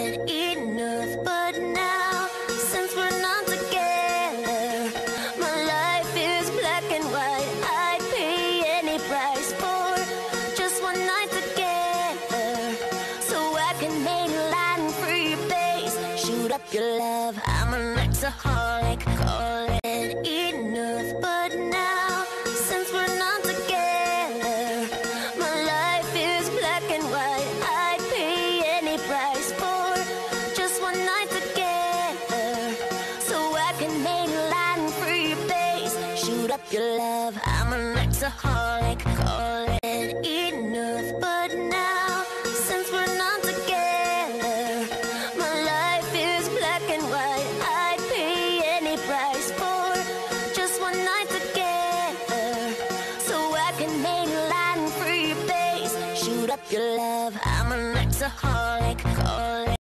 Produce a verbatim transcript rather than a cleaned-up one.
enough, but now, since we're not together, my life is black and white. I'd pay any price for just one night together, so I can mainline and free your base, shoot up your love. I'm an exaholic, call it enough, but now, since we're not together, my life is black and white. I'd pay any price for just one night together, so I can mainline and free your base, shoot up your love. I'm an exaholic, call it enough, but now, since we're not together, my life is black and white. I'd pay any price for just one night together, so I can mainline and free your base, shoot up your love. I'm an exaholic.